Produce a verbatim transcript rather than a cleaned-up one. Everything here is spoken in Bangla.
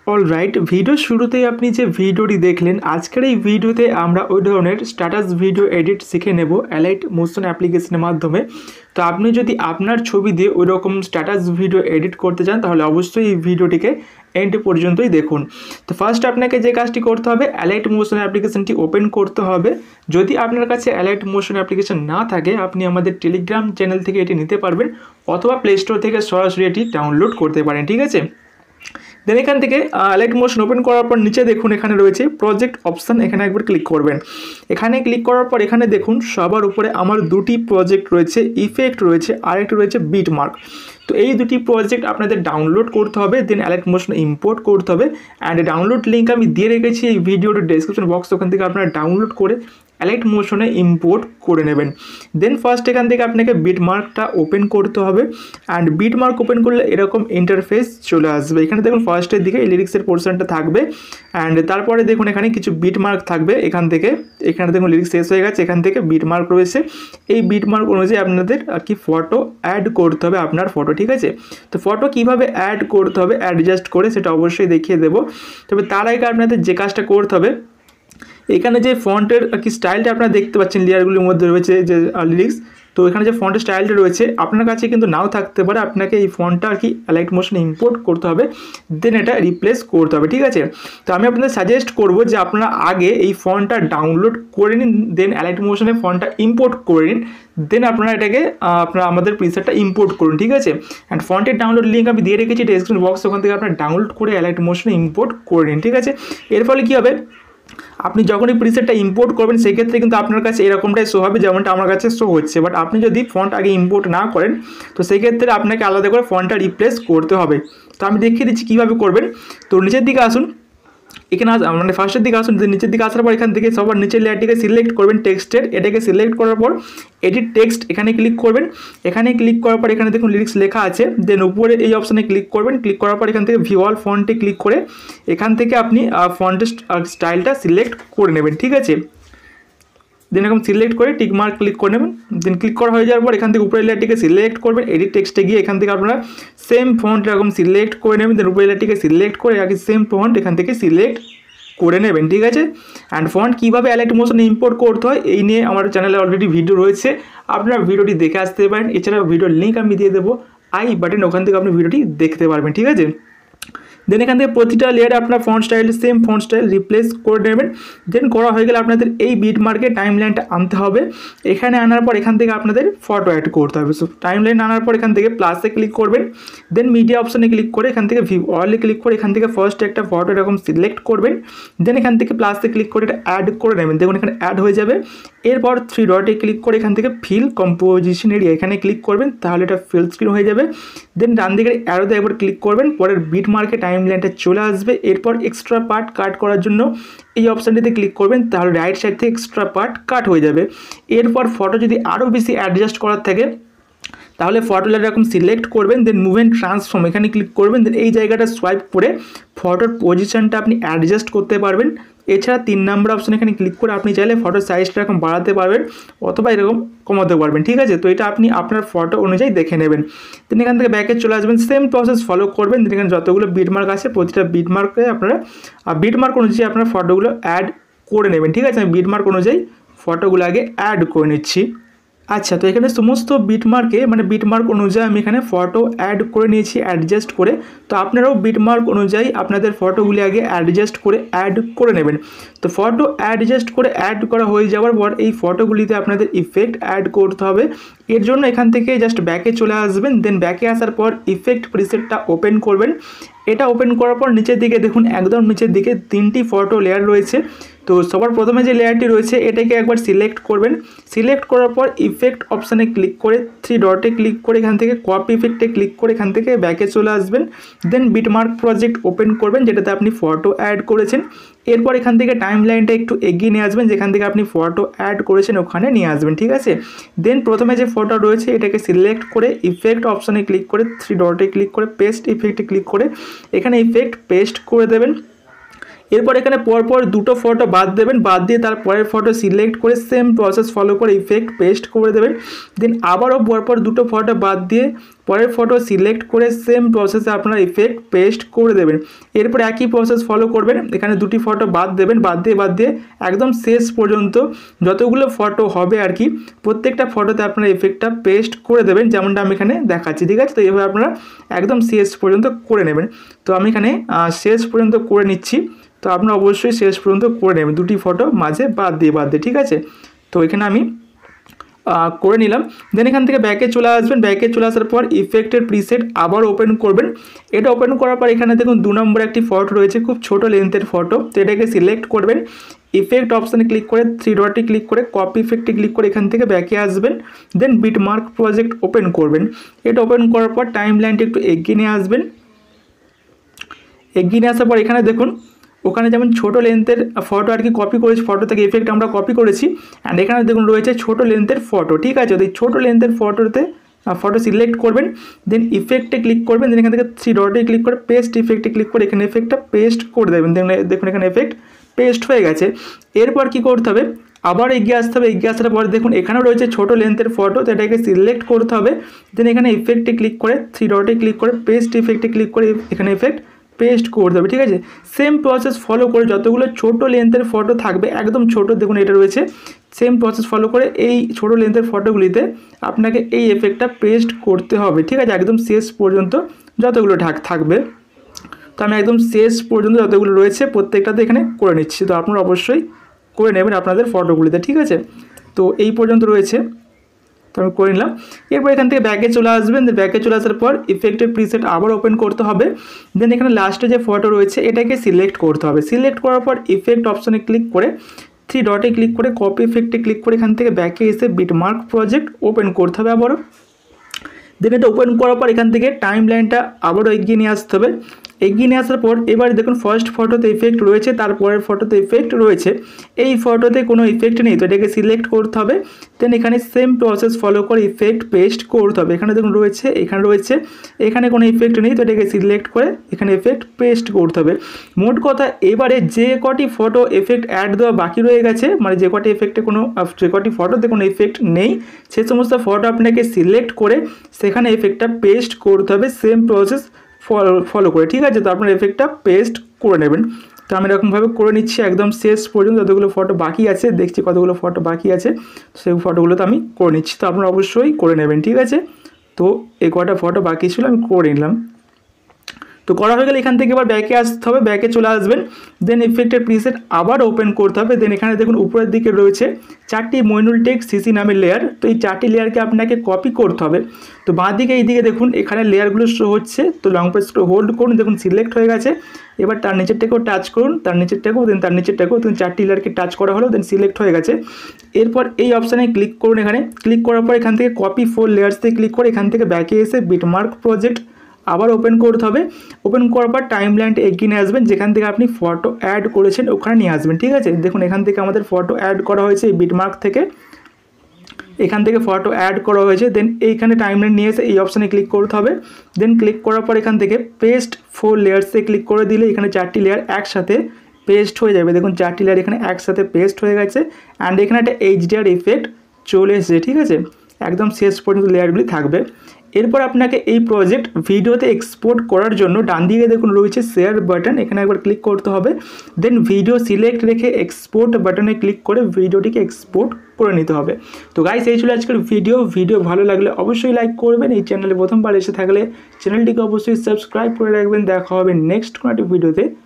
অলরাইট, ভিডিও শুরুতেই আপনি যে ভিডিওটি দেখলেন, আজকের এই ভিডিওতে আমরা ওই ধরনের স্ট্যাটাস ভিডিও এডিট শিখে নেব অ্যালাইট মোশন অ্যাপ্লিকেশনের মাধ্যমে। তো আপনি যদি আপনার ছবি দিয়ে ওই রকম স্ট্যাটাস ভিডিও এডিট করতে চান তাহলে অবশ্যই এই ভিডিওটিকে এন্ড পর্যন্তই দেখুন। তো ফার্স্ট আপনাকে যে কাজটি করতে হবে, অ্যালাইট মোশন অ্যাপ্লিকেশনটি ওপেন করতে হবে। যদি আপনার কাছে অ্যালাইট মোশন অ্যাপ্লিকেশন না থাকে, আপনি আমাদের টেলিগ্রাম চ্যানেল থেকে এটি নিতে পারবেন অথবা প্লে স্টোর থেকে সরাসরি এটি ডাউনলোড করতে পারেন, ঠিক আছে। দেন এখান থেকে অ্যালাইট মোশন ওপেন করার পর নিচে দেখুন এখানে রয়েছে প্রজেক্ট অপশান, এখানে একবার ক্লিক করবেন। এখানে ক্লিক করার পর এখানে দেখুন সবার উপরে আমার দুটি প্রজেক্ট রয়েছে, ইফেক্ট রয়েছে আর একটা রয়েছে বিটমার্ক। তো এই দুটি প্রজেক্ট আপনাদের ডাউনলোড করতে হবে, দেন অ্যালাইট মোশন ইম্পোর্ট করতে হবে। অ্যান্ড ডাউনলোড লিঙ্ক আমি দিয়ে রেখেছি এই ভিডিওর ডেসক্রিপশন বক্স, ওখান থেকে আপনারা ডাউনলোড করে অ্যালাইট মোশনে ইম্পোর্ট করে নেবেন। দেন ফার্স্ট এখান থেকে আপনাকে বিটমার্কটা ওপেন করতে হবে। অ্যান্ড বিটমার্ক ওপেন করলে এরকম ইন্টারফেস চলে আসবে। এখানে দেখুন ফার্স্টের দিকে এই লিরিক্সের পোর্শনটা থাকবে। অ্যান্ড তারপরে দেখুন এখানে কিছু বিটমার্ক থাকবে। এখান থেকে এখানে দেখুন লিরিক্স শেষ হয়ে গেছে, এখান থেকে বিটমার্ক রয়েছে। এই বিটমার্ক অনুযায়ী আপনাদের আর কি ফটো অ্যাড করতে হবে, আপনার ফটো, ঠিক আছে। তো ফটো কীভাবে অ্যাড করতে হবে অ্যাডজাস্ট করে সেটা অবশ্যই দেখিয়ে দেবো। তবে তার আগে আপনাদের যে কাজটা করতে হবে, এখানে যে ফন্টের আর কি স্টাইলটা আপনারা দেখতে পাচ্ছেন লেয়ারগুলির মধ্যে রয়েছে যে লিরিক্স, তো এখানে যে ফন্টের স্টাইলটা রয়েছে আপনার কাছে কিন্তু নাও থাকতে পারে। আপনাকে এই ফন্টটা আর কি অ্যালাইট মোশনে ইম্পোর্ট করতে হবে, দেন এটা রিপ্লেস করতে হবে, ঠিক আছে। তো আমি আপনাদের সাজেস্ট করবো যে আপনারা আগে এই ফন্টটা ডাউনলোড করে নিন, দেন অ্যালাইট মোশনে ফন্টটা ইম্পোর্ট করে নিন, দেন আপনারা এটাকে আপনারা আমাদের প্রিসেটটা ইম্পোর্ট করুন, ঠিক আছে। অ্যান্ড ফন্টের ডাউনলোড লিঙ্ক আমি দিয়ে রেখেছি ডেসক্রিপশন বক্স, ওখান থেকে আপনারা ডাউনলোড করে অ্যালাইট মোশনে ইম্পোর্ট করে নিন, ঠিক আছে। এর ফলে কী হবে, আপনি যখন এই প্রিসেটটা ইম্পোর্ট করবেন সেক্ষেত্রে কিন্তু আপনার কাছে এরকমটাই শো হবে যেমনটা আমার কাছে শো হচ্ছে। বাট আপনি যদি ফন্ট আগে ইম্পোর্ট না করেন তো সেক্ষেত্রে আপনাকে আলাদা করে ফন্টটা রিপ্লেস করতে হবে। তো আমি দেখিয়ে দিচ্ছি কীভাবে করবেন। তো নিচের দিকে আসুন, এখানে মানে ফার্স্টের দিকে আসুন, নিচের দিকে আসার পর এখান থেকে সবার নিচের লেয়ারটিকে সিলেক্ট করবেন টেক্সটের, এটাকে সিলেক্ট করার পর এডিট টেক্সট এখানে ক্লিক করবেন। এখানে ক্লিক করার পর এখানে দেখুন লিরিক্স লেখা আছে, দেন উপরে এই অপশানে ক্লিক করবেন। ক্লিক করার পর এখান থেকে ভিউ অল ফন্টে ক্লিক করে এখান থেকে আপনি ফন্টের স্টাইলটা সিলেক্ট করে নেবেন, ঠিক আছে। দেন এরকম সিলেক্ট করে টিক মার্ক ক্লিক করে নেবেন। দেন ক্লিক করা হয়ে যাওয়ার পর এখান থেকে উপরের লেয়ারটিকে সিলেক্ট করবেন, এডিট টেক্সটে গিয়ে এখান থেকে আপনারা সেম ফন্ট এরকম সিলেক্ট করে নেবেন। দেন উপরের লেয়ারটিকে সিলেক্ট করে আগে সেম ফন্ট এখান থেকে সিলেক্ট করে নেবেন, ঠিক আছে। অ্যান্ড ফন্ট কীভাবে অ্যালাইট মোশনে ইম্পোর্ট করতে হয় এই নিয়ে আমার চ্যানেলে অলরেডি ভিডিও রয়েছে, আপনারা ভিডিওটি দেখে আসতে পারেন। এছাড়া ভিডিওর লিঙ্ক আমি দিয়ে দেবো আই বাটন, ওখান থেকে আপনি ভিডিওটি দেখতে পারবেন, ঠিক আছে। দেন এখান থেকে প্রতিটা লেয়ারে আপনার font style same font style replace করে নেবেন। দেন করা হয়ে গেলে আপনাদের এই বিট মার্কে টাইম লাইনটা আনতে হবে। এখানে আনার পর এখান থেকে আপনাদের ফটো অ্যাড করতে হবে। সো টাইম লাইন আনার পর এখান থেকে প্লাসে ক্লিক করবেন, দেন মিডিয়া অপশানে ক্লিক করে এখান থেকে ভিউ অলে ক্লিক করে এখান থেকে ফার্স্ট একটা ফটো এরকম সিলেক্ট করবেন। দেন এখান থেকে প্লাসে ক্লিক করে এটা অ্যাড করে নেবেন, দেখুন এখানে অ্যাড হয়ে যাবে। এরপর থ্রি ডটে ক্লিক করে এখান থেকে ফিল কম্পোজিশন এরিয়া এখানে ক্লিক করবেন, তাহলে এটা ফিল স্ক্রিন হয়ে যাবে। দেন ডান দিকের অ্যারোতে একবার ক্লিক করবেন, পরের বিট মার্কে টাইম লাইনটা চলে আসবে। এরপর এক্সট্রা পার্ট কাট করার জন্য এই অপশানটিতে ক্লিক করবেন, তাহলে রাইট সাইড থেকে এক্সট্রা পার্ট কাট হয়ে যাবে। এরপর ফটো যদি আরও বেশি অ্যাডজাস্ট করার থাকে তাহলে ফটো লেয়ার এরকম সিলেক্ট করবেন, দেন মুভ অ্যান্ড ট্রান্সফর্ম এখানে ক্লিক করবেন। দেন এই জায়গাটা সোয়াইপ করে ফটোর পজিশনটা আপনি অ্যাডজাস্ট করতে পারবেন। এছাড়া তিন নম্বর অপশন এখানে ক্লিক করে আপনি চাইলে ফটোর সাইজটা এরকম বাড়াতে পারবেন অথবা এরকম কমাতে পারবেন, ঠিক আছে। তো এটা আপনি আপনার ফটো অনুযায়ী দেখে নেবেন। দেন এখান থেকে ব্যাকে চলে আসবেন, সেম প্রসেস ফলো করবেন। দেন এখানে যতগুলো বিটমার্ক আছে প্রতিটা বিটমার্কে আপনারা বিটমার্ক অনুযায়ী আপনার ফটোগুলো অ্যাড করে নেবেন, ঠিক আছে। আমি বিটমার্ক অনুযায়ী ফটোগুলো আগে অ্যাড করে নিচ্ছি। আচ্ছা, তো এখানে সমস্ত বিটমার্কে মানে বিটমার্ক অনুযায়ী আমি এখানে ফটো অ্যাড করে নিয়েছি অ্যাডজাস্ট করে। তো আপনারাও বিটমার্ক অনুযায়ী আপনাদের ফটোগুলি আগে অ্যাডজাস্ট করে অ্যাড করে নেবেন। তো ফটো অ্যাডজাস্ট করে অ্যাড করা হয়ে যাওয়ার পর এই ফটোগুলিতে আপনাদের ইফেক্ট অ্যাড করতে হবে। এর জন্য এখান থেকে জাস্ট ব্যাকে চলে আসবেন, দেন ব্যাকে আসার পর ইফেক্ট প্রিসেটটা ওপেন করবেন। এটা ওপেন করার পর নিচের দিকে দেখুন একদম নিচের দিকে তিনটি ফটো লেয়ার রয়েছে। তো সবার প্রথমে যে লেয়ারটি রয়েছে এটাকে একবার সিলেক্ট করবেন। সিলেক্ট করার পর ইফেক্ট অপশানে ক্লিক করে থ্রি ডটে ক্লিক করে এখান থেকে কপি ইফেক্টে ক্লিক করে এখান থেকে ব্যাকে চলে আসবেন। দেন বিটমার্ক প্রজেক্ট ওপেন করবেন যেটাতে আপনি ফটো অ্যাড করেছেন। এরপর এখান থেকে টাইম লাইনটা একটু এগিয়ে নিয়ে আসবেন, যেখান থেকে আপনি ফটো অ্যাড করেছেন ওখানে নিয়ে আসবেন, ঠিক আছে। দেন প্রথমে যে ফটো রয়েছে এটাকে সিলেক্ট করে ইফেক্ট অপশানে ক্লিক করে থ্রি ডটে ক্লিক করে পেস্ট ইফেক্টে ক্লিক করে এখানে ইফেক্ট পেস্ট করে দেবেন। এরপর এখানে পরপর দুটো ফটো বাদ দেবেন, বাদ দিয়ে তার পরের ফটো সিলেক্ট করে সেম প্রসেস ফলো করে ইফেক্ট পেস্ট করে দেবেন। দেন আবারও পরপর দুটো ফটো বাদ দিয়ে পরের ফটো সিলেক্ট করে সেম প্রসেসে আপনারা ইফেক্ট পেস্ট করে দেবেন। এরপর একই প্রসেস ফলো করবেন, এখানে দুটি ফটো বাদ দেবেন, বাদ দিয়ে বাদ দিয়ে একদম শেষ পর্যন্ত যতগুলো ফটো হবে আর কি প্রত্যেকটা ফটোতে আপনারা ইফেক্টটা পেস্ট করে দেবেন, যেমনটা আমি এখানে দেখাচ্ছি। ঠিক আছে, তো এইভাবে আপনারা একদম শেষ পর্যন্ত করে নেবেন। তো আমি এখানে শেষ পর্যন্ত করে নিচ্ছি, তো আপনারা অবশ্যই শেষ পর্যন্ত করে নেবেন দুটি ফটো মাঝে বাদ দিয়ে বাদ দিয়ে। ঠিক আছে, তো এখানে আমি করে নিলাম। দেন এখান থেকে ব্যাকে চলে আসবেন, ব্যাকে চলে আসার পর ইফেক্টের প্রিসেট আবার ওপেন করবেন। এটা ওপেন করার পর এখানে দেখুন দু নম্বর একটি ফটো রয়েছে, খুব ছোট লেন্থের ফটো, তো এটাকে সিলেক্ট করবেন। ইফেক্ট অপশানে ক্লিক করে থ্রি ডটে ক্লিক করে কপি ইফেক্টে ক্লিক করে এখান থেকে ব্যাকে আসবেন। দেন বিটমার্ক প্রজেক্ট ওপেন করবেন। এটা ওপেন করার পর টাইম লাইনটা একটু এগিয়ে নিয়ে আসবেন। এগিয়ে নিয়ে আসার পর এখানে দেখুন ওখানে যেমন ছোটো লেন্থের ফটো আর কি কপি করেছি, ফটো থেকে ইফেক্ট আমরা কপি করেছি, অ্যান্ড এখানে দেখুন রয়েছে ছোটো লেন্থের ফটো। ঠিক আছে, তো এই ছোটো লেন্থের ফটোতে ফটো সিলেক্ট করবেন, দেন ইফেক্টে ক্লিক করবেন, দেন এখান থেকে থ্রি ডটে ক্লিক করে পেস্ট ইফেক্টে ক্লিক করে এখানে ইফেক্টটা পেস্ট করে দেবেন। দেখুন এখানে ইফেক্ট পেস্ট হয়ে গেছে। এরপর কি করতে হবে, আবার এগিয়ে আসতে হবে। এগিয়ে আসার পর দেখুন এখানেও রয়েছে ছোটো লেন্থের ফটো, তো এটাকে সিলেক্ট করতে হবে। দেন এখানে ইফেক্টে ক্লিক করে থ্রি ডটে ক্লিক করে পেস্ট ইফেক্টে ক্লিক করে এখানে ইফেক্ট পেস্ট করতে হবে। ঠিক আছে, সেম প্রসেস ফলো করে যতগুলো ছোটো লেন্থের ফটো থাকবে একদম ছোটো, দেখুন এটা রয়েছে, সেম প্রসেস ফলো করে এই ছোটো লেন্থের ফটোগুলিতে আপনাকে এই এফেক্টটা পেস্ট করতে হবে। ঠিক আছে, একদম শেষ পর্যন্ত যতগুলো ঢাক থাকবে, তো আমি একদম শেষ পর্যন্ত যতগুলো রয়েছে প্রত্যেকটাতে এখানে করে নিচ্ছি। তো আপনারা অবশ্যই করে নেবেন আপনাদের ফটোগুলিতে। ঠিক আছে, তো এই পর্যন্ত রয়েছে, তো আমি করে নিলাম। এরপর এখান থেকে ব্যাকে চলে আসবেন, ব্যাকে চলে আসার পর ইফেক্টের প্রিসেট আবার ওপেন করতে হবে। দেন এখানে লাস্টে যে ফটো রয়েছে এটাকে সিলেক্ট করতে হবে। সিলেক্ট করার পর ইফেক্ট অপশনে ক্লিক করে থ্রি ডটে ক্লিক করে কপি ইফেক্টে ক্লিক করে এখান থেকে ব্যাকে এসে বিটমার্ক প্রজেক্ট ওপেন করতে হবে আবারও। দেন এটা ওপেন করার পর এখান থেকে টাইম লাইনটা আবারও এগিয়ে নিয়ে আসতে হবে। এগিয়ে নিয়ে আসার পর এবার দেখুন ফার্স্ট ফটোতে ইফেক্ট রয়েছে, তারপরের ফটোতে ইফেক্ট রয়েছে, এই ফটোতে কোনো ইফেক্ট নেই, তো এটাকে সিলেক্ট করতে হবে। দেন এখানে সেম প্রসেস ফলো করে ইফেক্ট পেস্ট করতে হবে। এখানে দেখুন রয়েছে, এখানে রয়েছে, এখানে কোনো ইফেক্ট নেই, তো এটাকে সিলেক্ট করে এখানে ইফেক্ট পেস্ট করতে হবে। মোট কথা এবারে যে কটি ফটো এফেক্ট অ্যাড দেওয়া বাকি রয়ে গেছে, মানে যে কটি এফেক্টে কোনো যে কটি ফটোতে কোনো ইফেক্ট নেই সে সমস্ত ফটো আপনাকে সিলেক্ট করে সেখানে এফেক্টটা পেস্ট করতে হবে সেম প্রসেস ফলো ফলো করে। ঠিক আছে, তো আপনার এফেক্টটা পেস্ট করে নেবেন। তো আমি এরকমভাবে করে নিচ্ছি একদম শেষ পর্যন্ত যতগুলো ফটো বাকি আছে, দেখছি কতগুলো ফটো বাকি আছে, সেই ফটোগুলো তো আমি করে নিচ্ছি। তো আপনারা অবশ্যই করে নেবেন। ঠিক আছে, তো এই কটা ফটো বাকি ছিল আমি করে নিলাম। তো করা হয়ে গেলে এখান থেকে এবার ব্যাকে আসতে হবে, ব্যাকে চলে আসবেন। দেন ইফেক্টের প্রিসেট আবার ওপেন করতে হবে। দেন এখানে দেখুন উপরের দিকে রয়েছে চারটি মইনুল টেক সিসি নামের লেয়ার, তো এই চারটি লেয়ারকে আপনাকে কপি করতে হবে। তো বাঁ দিকে এইদিকে দেখুন এখানে লেয়ারগুলো শো হচ্ছে, তো লং প্রেস করে হোল্ড করুন, দেখুন সিলেক্ট হয়ে গেছে। এবার তার নিচেরটাকেও টাচ করুন, তার নিচেরটাকেও, দেন তার নিচেরটাকেও, দেন চারটি লেয়ারকে টাচ করা হলো, দেন সিলেক্ট হয়ে গেছে। এরপর এই অপশানে ক্লিক করুন, এখানে ক্লিক করার পর এখান থেকে কপি ফোর লেয়ার্সে ক্লিক করে এখান থেকে ব্যাকে এসে বিটমার্ক প্রজেক্ট আবার ওপেন করতে হবে। ওপেন করার পর টাইম লাইনটা এগিয়ে নিয়ে আসবেন, যেখান থেকে আপনি ফটো অ্যাড করেছেন ওখানে নিয়ে আসবেন। ঠিক আছে, দেখুন এখান থেকে আমাদের ফটো অ্যাড করা হয়েছে এই বিটমার্ক থেকে, এখান থেকে ফটো অ্যাড করা হয়েছে। দেন এইখানে টাইম লাইন নিয়ে এসে এই অপশানে ক্লিক করতে হবে। দেন ক্লিক করার পর এখান থেকে পেস্ট ফোর লেয়ার্সে ক্লিক করে দিলে এখানে চারটি লেয়ার একসাথে পেস্ট হয়ে যাবে। দেখুন চারটি লেয়ার এখানে একসাথে পেস্ট হয়ে গেছে, অ্যান্ড এখানে একটা এইচডিআর ইফেক্ট চলে এসেছে। ঠিক আছে, একদম শেষ পর্যন্ত লেয়ারগুলি থাকবে। এরপর আপনাকে এই প্রজেক্ট ভিডিওতে এক্সপোর্ট করার জন্য ডান দিকে দেখুন রয়েছে শেয়ার বাটন, এখানে একবার ক্লিক করতে হবে। দেন ভিডিও সিলেক্ট রেখে এক্সপোর্ট বাটনে ক্লিক করে ভিডিওটিকে এক্সপোর্ট করে নিতে হবে। তো গাইস এই ছিল আজকের ভিডিও। ভিডিও ভালো লাগলে অবশ্যই লাইক করবেন, এই চ্যানেলে প্রথমবার এসে থাকলে চ্যানেলটিকে অবশ্যই সাবস্ক্রাইব করে রাখবেন। দেখা হবে নেক্সট কোনো একটা ভিডিওতে।